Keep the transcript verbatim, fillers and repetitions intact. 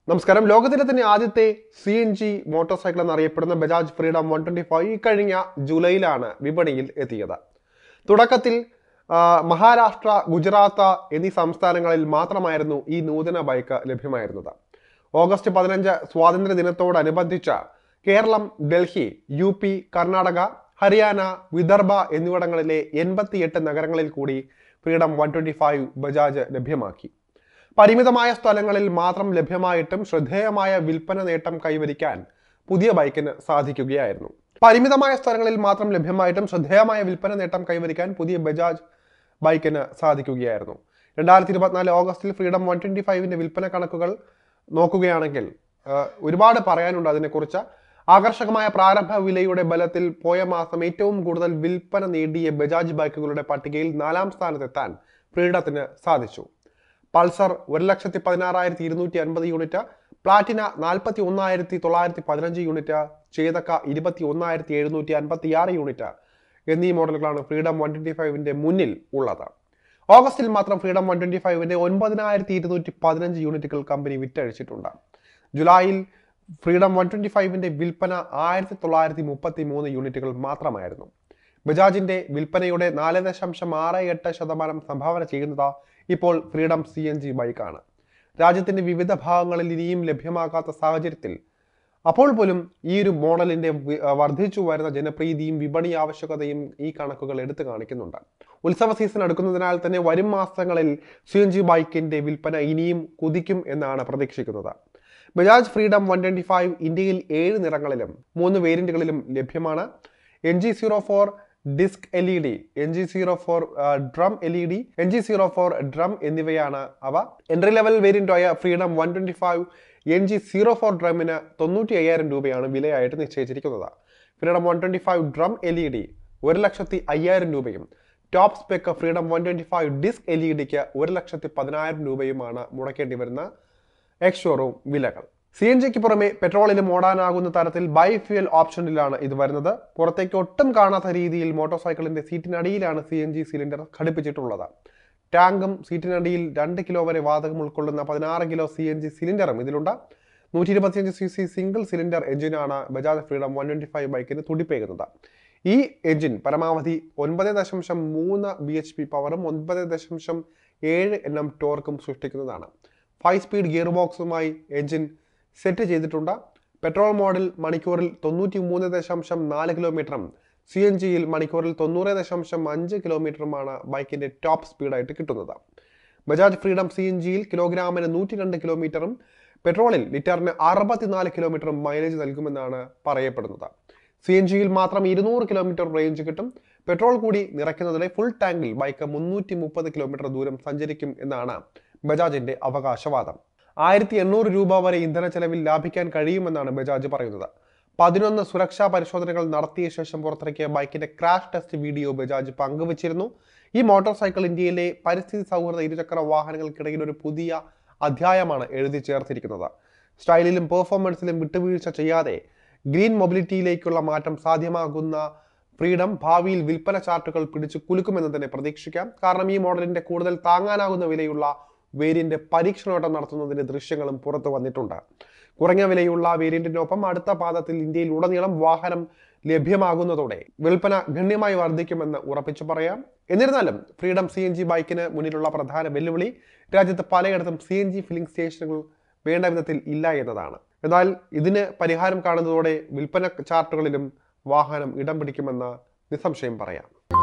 നമസ്കാരം. ലോകത്തിലെ തന്നെ ആദ്യത്തെ C N G motorcycle എന്നറിയപ്പെടുന്ന Bajaj freedom one twenty five ഈ കഴിഞ്ഞ ജൂലൈയിലാണ് വിപണിയിൽ എത്തിയത്. തുടക്കത്തിൽ മഹാരാഷ്ട്ര, ഗുജറാത്ത് എന്നീ സംസ്ഥാനങ്ങളിൽ മാത്രമായിരുന്നു ഈ നൂതന ബൈക്ക് ലഭ്യമായിരുന്നത്. ഓഗസ്റ്റ് പതിനഞ്ച് സ്വാതന്ത്ര്യ ദിനത്തോടനുബന്ധിച്ച് കേരളം, ഡൽഹി, യു പി, കർണാടക, ഹരിയാന, വിദർഭ എന്നിവിടങ്ങളിലെ എൺപത്തിയെട്ട് നഗരങ്ങളിൽ കൂടി freedom one twenty five Bajaj ലഭ്യമാക്കി. പരിമിതമായ സ്ഥലങ്ങളിൽ മാത്രം ലഭ്യമായിട്ടും ശ്രദ്ധേയമായ വിൽപ്പന നേട്ടം കൈവരിക്കാൻ പുതിയ ബൈക്കിന് സാധിക്കുകയായിരുന്നു. പരിമിതമായ സ്ഥലങ്ങളിൽ മാത്രം ലഭ്യമായിട്ടും ശ്രദ്ധേയമായ വിൽപ്പന നേട്ടം കൈവരിക്കാൻ പുതിയ ബജാജ് ബൈക്കിന് സാധിക്കുകയായിരുന്നു. രണ്ടായിരത്തി ഇരുപത്തിനാല് ഓഗസ്റ്റിൽ ഫ്രീഡം വൺ ട്വന്റി ഫൈവിന്റെ വിൽപ്പന കണക്കുകൾ നോക്കുകയാണെങ്കിൽ ഒരുപാട് പറയാനുണ്ട് അതിനെക്കുറിച്ച്. ആകർഷകമായ പ്രാരംഭ വിലയുടെ ബലത്തിൽ പോയ മാസം ഏറ്റവും കൂടുതൽ വിൽപ്പന നേടിയ ബജാജ് ബൈക്കുകളുടെ പട്ടികയിൽ നാലാം സ്ഥാനത്തെത്താൻ ഫ്രീഡത്തിന് സാധിച്ചു. പൾസർ ഒരു ലക്ഷത്തി പതിനാറായിരത്തി ഇരുന്നൂറ്റി അൻപത് യൂണിറ്റ്, പ്ലാറ്റിന നാൽപ്പത്തി ഒന്നായിരത്തി തൊള്ളായിരത്തി പതിനഞ്ച് യൂണിറ്റ്, ചേതക്ക ഇരുപത്തി ഒന്നായിരത്തി എഴുന്നൂറ്റി അൻപത്തി ആറ് യൂണിറ്റ് എന്നീ മോഡലുകളാണ് ഫ്രീഡം വൺ ട്വന്റി ഫൈവിന്റെ മുന്നിൽ ഉള്ളത്. ഓഗസ്റ്റിൽ മാത്രം ഫ്രീഡം വൺ ട്വന്റി ഫൈവിന്റെ ഒൻപതിനായിരത്തി ഇരുന്നൂറ്റി പതിനഞ്ച് യൂണിറ്റുകൾ കമ്പനി വിറ്റഴിച്ചിട്ടുണ്ട്. ജൂലൈയിൽ ഫ്രീഡം വൺ ട്വന്റി ഫൈവിന്റെ വിൽപ്പന ആയിരത്തി തൊള്ളായിരത്തി മുപ്പത്തി മൂന്ന് യൂണിറ്റുകൾ മാത്രമായിരുന്നു. ബജാജിന്റെ വിൽപ്പനയുടെ നാല് ദശാംശം ആറ് എട്ട് ശതമാനം സംഭാവന ചെയ്യുന്നത് ഇപ്പോൾ ഫ്രീഡം സി എൻ ജി ബൈക്കാണ്. രാജ്യത്തിന്റെ വിവിധ ഭാഗങ്ങളിൽ ഇനിയും ലഭ്യമാകാത്ത സാഹചര്യത്തിൽ അപ്പോൾ പോലും ഈ ഒരു മോഡലിന്റെ വർദ്ധിച്ചു വരുന്ന ജനപ്രീതിയും വിപണി ആവശ്യകതയും ഈ കണക്കുകൾ എടുത്തു കാണിക്കുന്നുണ്ട്. ഉത്സവ സീസൺ അടുക്കുന്നതിനാൽ തന്നെ വരും മാസങ്ങളിൽ സി എൻ ജി ബൈക്കിന്റെ വിൽപ്പന ഇനിയും കുതിക്കും എന്നാണ് പ്രതീക്ഷിക്കുന്നത്. Bajaj freedom one twenty five ഇന്ത്യയിൽ ഏഴ് നിറങ്ങളിലും മൂന്ന് വേരിയന്റുകളിലും ലഭ്യമാണ്. N G zero four disc L E D, N G zero four drum L E D, N G zero four drum എന്നിവയാണ് അവ. എൻട്രി ലെവൽ വേരിയന്റായ freedom one twenty five N G zero four ഡ്രമിന് തൊണ്ണൂറ്റി അയ്യായിരം രൂപയാണ് വിലയായിട്ട് നിശ്ചയിച്ചിരിക്കുന്നത്. Freedom one twenty five drum L E D ഒരു ലക്ഷത്തി അയ്യായിരം രൂപയും top spec freedom one twenty five disc L E ഡിക്ക് ഒരു ലക്ഷത്തി പതിനായിരം രൂപയുമാണ് മുടക്കേണ്ടി വരുന്ന എക്സ് ഷോറൂം വിലകൾ. സി എൻ ജിക്ക് പുറമെ പെട്രോളിലും ഓടാനാകുന്ന തരത്തിൽ ബൈഫ്യൂൽ ഓപ്ഷനിലാണ് ഇത് വരുന്നത്. പുറത്തേക്ക് ഒട്ടും കാണാത്ത രീതിയിൽ മോട്ടോർ സൈക്കിളിന്റെ സീറ്റിനടിയിലാണ് സി എൻ ജി സിലിണ്ടർ ഘടിപ്പിച്ചിട്ടുള്ളത്. ടാങ്കും സീറ്റിനടിയിൽ രണ്ട് കിലോ വരെ വാതകം ഉൾക്കൊള്ളുന്ന പതിനാറ് കിലോ സി എൻ ജി സിലിണ്ടറും ഇതിലുണ്ട്. നൂറ്റി ഇരുപത്തിയഞ്ച് സി സി സിംഗിൾ സിലിണ്ടർ എഞ്ചിനാണ് Bajaj freedom one twenty five ബൈക്കിന് തുടിപ്പേകുന്നത്. ഈ എഞ്ചിൻ പരമാവധി ഒൻപത് ദശാംശം മൂന്ന് ബി എച്ച് പി പവറും ഒൻപത് ദശാംശം ഏഴ് എൻ എം ടോർക്കും സൃഷ്ടിക്കുന്നതാണ്. ഫൈവ് സ്പീഡ് ഗിയർ ബോക്സുമായി എഞ്ചിൻ സെറ്റ് ചെയ്തിട്ടുണ്ട്. പെട്രോൾ മോഡിൽ മണിക്കൂറിൽ തൊണ്ണൂറ്റി മൂന്ന് ദശാംശം നാല് കിലോമീറ്ററും സി എൻ ജിയിൽ മണിക്കൂറിൽ തൊണ്ണൂറ് ദശാംശം അഞ്ച് കിലോമീറ്ററുമാണ് ബൈക്കിന്റെ ടോപ്പ് സ്പീഡായിട്ട് കിട്ടുന്നത്. ബജാജ് ഫ്രീഡം സി എൻ ജിയിൽ കിലോഗ്രാമിന് നൂറ്റി രണ്ട് കിലോമീറ്ററും പെട്രോളിൽ ലിറ്ററിന് അറുപത്തിനാല് കിലോമീറ്ററും മൈലേജ് നൽകുമെന്നാണ് പറയപ്പെടുന്നത്. സി എൻ ജിയിൽ മാത്രം ഇരുന്നൂറ് കിലോമീറ്റർ റേഞ്ച് കിട്ടും. പെട്രോൾ കൂടി നിറയ്ക്കുന്നതിലെ ഫുൾ ടാങ്കിൽ ബൈക്ക് മുന്നൂറ്റി മുപ്പത് കിലോമീറ്റർ ദൂരം സഞ്ചരിക്കും എന്നാണ് ബജാജിന്റെ അവകാശവാദം. ആയിരത്തി എണ്ണൂറ് രൂപ വരെ ഇന്ധന ചെലവിൽ ലാഭിക്കാൻ കഴിയുമെന്നാണ് ബജാജ് പറയുന്നത്. പതിനൊന്ന് സുരക്ഷാ പരിശോധനകൾ നടത്തിയ ശേഷം പുറത്തിറക്കിയ ബൈക്കിന്റെ ക്രാഷ് ടെസ്റ്റ് വീഡിയോ ബജാജ് പങ്കുവച്ചിരുന്നു. ഈ മോട്ടോർ സൈക്കിൾ ഇന്ത്യയിലെ പരിസ്ഥിതി സൗഹൃദ ഇരുചക്ര വാഹനങ്ങൾക്കിടയിൽ ഒരു പുതിയ അധ്യായമാണ് എഴുതി ചേർത്തിരിക്കുന്നത്. സ്റ്റൈലിലും പെർഫോമൻസിലും വിട്ടുവീഴ്ച ചെയ്യാതെ ഗ്രീൻ മൊബിലിറ്റിയിലേക്കുള്ള മാറ്റം സാധ്യമാകുന്ന ഫ്രീഡം ഭാവിയിൽ വിൽപ്പന ചാർട്ടുകൾ പിടിച്ചു കുലുക്കുമെന്ന് തന്നെ പ്രതീക്ഷിക്കാം. കാരണം ഈ മോഡലിന്റെ കൂടുതൽ താങ്ങാനാകുന്ന വിലയുള്ള വേരിയന്റ് പരീക്ഷണോട്ടം നടത്തുന്നതിന്റെ ദൃശ്യങ്ങളും പുറത്തു വന്നിട്ടുണ്ട്. കുറഞ്ഞ വിലയുള്ള വേരിയന്റിനൊപ്പം അടുത്ത പാദത്തിൽ ഇന്ത്യയിൽ ഉടനീളം വാഹനം ലഭ്യമാകുന്നതോടെ വിൽപ്പന ഗണ്യമായി വർദ്ധിക്കുമെന്ന് ഉറപ്പിച്ചു പറയാം. എന്നിരുന്നാലും ഫ്രീഡം സി എൻ ജി ബൈക്കിന് മുന്നിലുള്ള പ്രധാന വെല്ലുവിളി രാജ്യത്ത് പലയിടത്തും സി എൻ ജി ഫില്ലിംഗ് സ്റ്റേഷനുകൾ വേണ്ട വിധത്തിൽ ഇല്ല എന്നതാണ്. എന്നാൽ ഇതിന് പരിഹാരം കാണുന്നതോടെ വിൽപ്പന ചാർട്ടുകളിലും വാഹനം ഇടം പിടിക്കുമെന്ന് നിസ്സംശയം പറയാം.